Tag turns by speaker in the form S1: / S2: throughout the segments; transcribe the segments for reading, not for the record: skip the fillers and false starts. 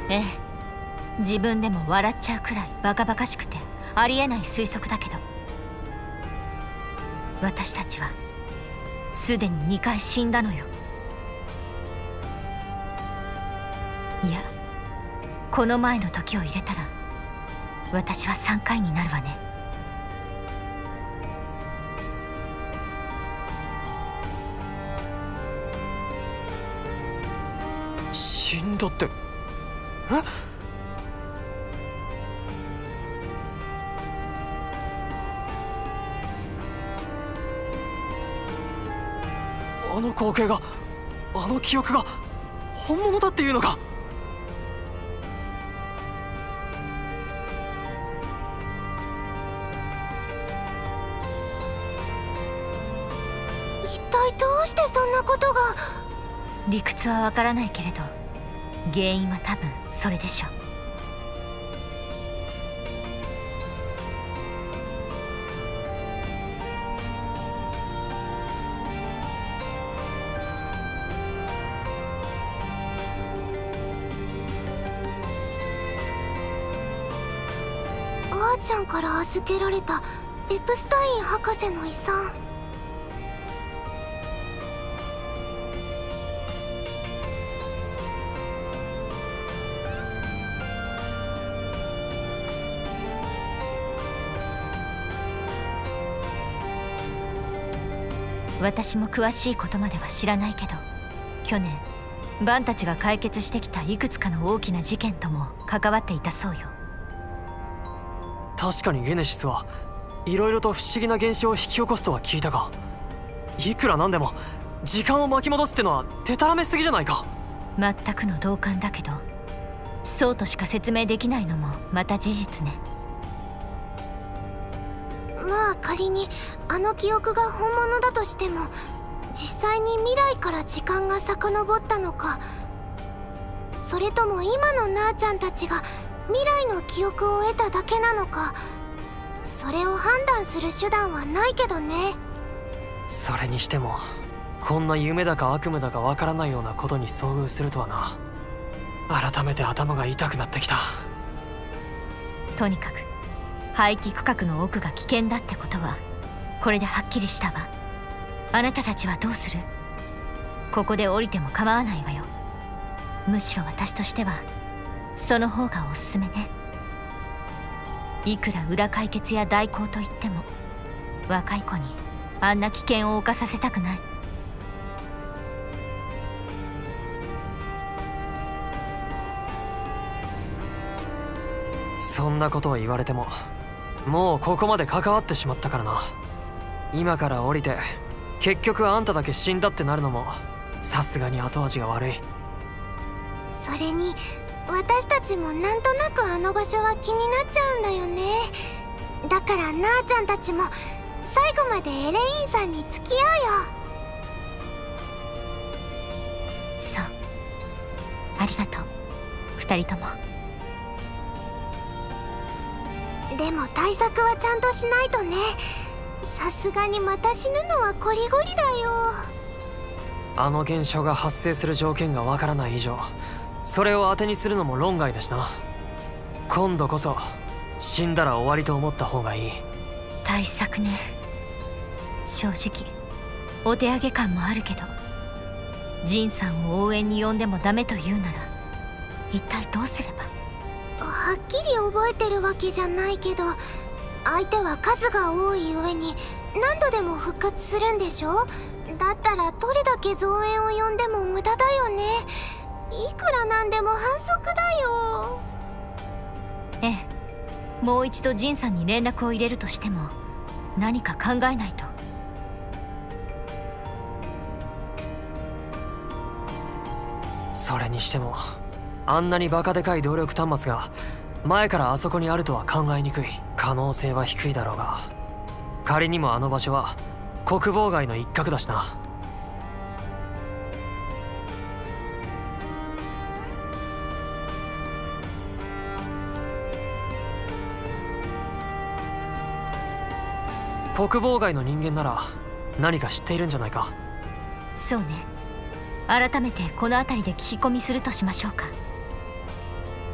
S1: ええ、自分でも笑っちゃうくらいバカバカしくてありえない推測だけど、私たちはすでに2回死んだのよ。いや、この前の時を入れたら私は3回になるわね。
S2: 死んだって？え？あの光景が、あの記憶が本物だっていうのか？
S3: 一体どうしてそんなことが。
S1: 理屈はわからないけれど、原因は多分それでしょう。
S3: あーちゃんから預けられたエプスタイン博士の遺産。
S1: 私も詳しいことまでは知らないけど、去年バンたちが解決してきたいくつかの大きな事件とも関わっていたそうよ。
S2: 確かにゲネシスはいろいろと不思議な現象を引き起こすとは聞いたが、いくらなんでも時間を巻き戻すってのはデタラメすぎじゃないか。
S1: 全くの同感だけど、そうとしか説明できないのもまた事実ね。
S3: まあ仮にあの記憶が本物だとしても、実際に未来から時間が遡ったのか、それとも今のなあちゃんたちが未来の記憶を得ただけなのか、それを判断する手段はないけどね。
S2: それにしてもこんな夢だか悪夢だかわからないようなことに遭遇するとはな。改めて頭が痛くなってきた。
S1: とにかく廃棄区画の奥が危険だってことはこれではっきりしたわ。あなたたちはどうする？ここで降りても構わないわよ。むしろ私としてはその方がおすすめね。いくら裏解決や代行といっても若い子にあんな危険を冒させたくない。
S2: そんなことを言われてももうここまで関わってしまったからな。今から降りて結局あんただけ死んだってなるのもさすがに後味が悪い。
S3: それに私たちもなんとなくあの場所は気になっちゃうんだよね。だからなあちゃんたちも最後までエレインさんに付き合うよ。
S1: そう、ありがとう2人とも。
S3: でも対策はちゃんとしないとね。さすがにまた死ぬのはこりごりだよ。
S2: あの現象が発生する条件がわからない以上、それを当てにするのも論外だしな。今度こそ死んだら終わりと思った方がいい。
S1: 対策ね。正直お手上げ感もあるけど、ジンさんを応援に呼んでもダメと言うなら一体どうすれば。
S3: はっきり覚えてるわけじゃないけど、相手は数が多い上に何度でも復活するんでしょ。だったらどれだけ増援を呼んでも無駄だよね。いくらなんでも反則だよ。
S1: ええ、もう一度ジンさんに連絡を入れるとしても何か考えないと。
S2: それにしてもあんなにバカでかい動力端末が前からあそこにあるとは考えにくい。可能性は低いだろうが、仮にもあの場所は国防外の一角だしな。国防外の人間なら何か知っているんじゃないか。
S1: そうね、改めてこの辺りで聞き込みするとしましょうか。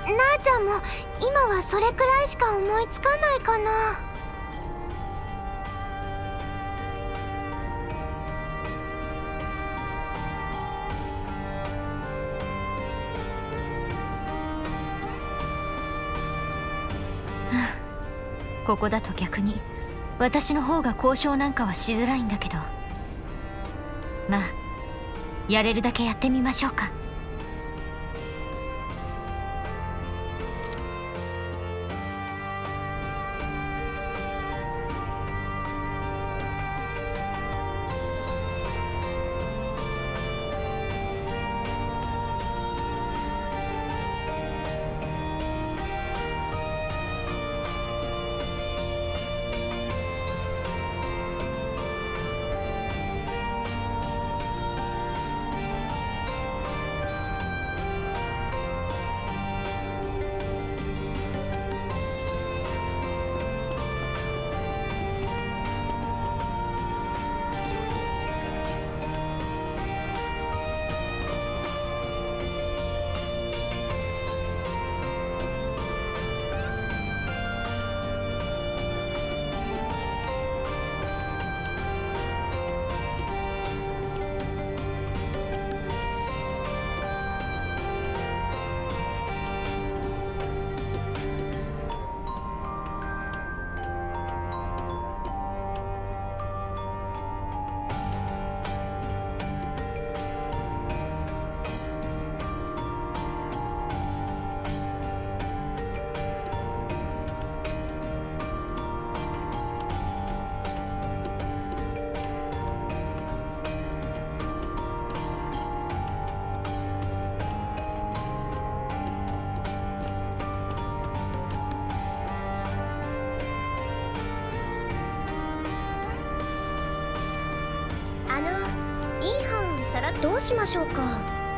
S3: あちゃんも今はそれくらいしか思いつかないかな。
S1: ここだと逆に私の方が交渉なんかはしづらいんだけど、まあやれるだけやってみましょうか。
S3: いい本さらどうしましょうか。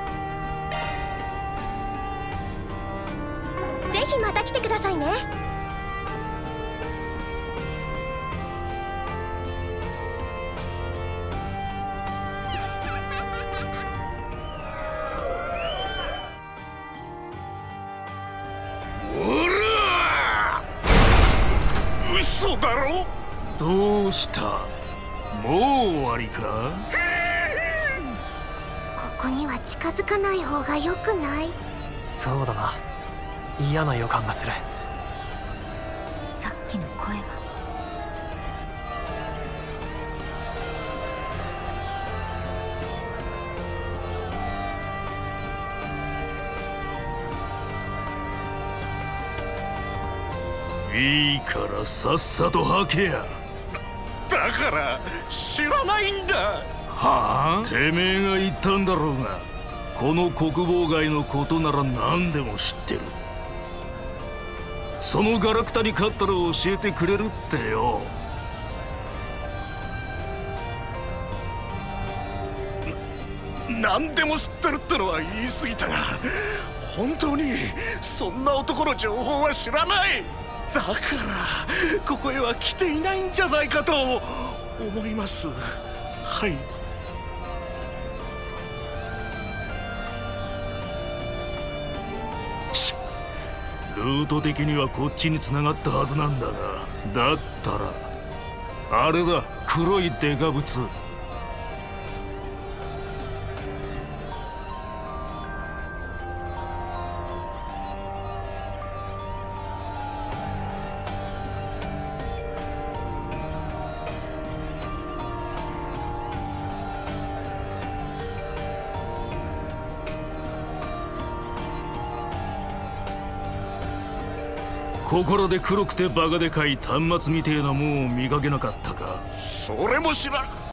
S3: ぜひまた来てくださいね。
S4: 嘘だろ。どうした、もう終わりか。
S3: ここには近づかない方が良くない？
S2: そうだな、嫌な予感がする。
S1: さっきの声は。
S4: いいからさっさと吐けや。だから知らないんだ。はあ？てめえが言ったんだろうが、この国防外のことなら何でも知ってる。そのガラクタに勝ったら教えてくれるってよ。何でも知ってるってのは言い過ぎたが、本当にそんな男の情報は知らない。だからここへは来ていないんじゃないかと思います。はい。ルート的にはこっちに繋がったはずなんだが、だったらあれだ、黒いデカブツ。ここらで黒くてバカでかい端末みてえなもんを見かけなかったか。それも知らん。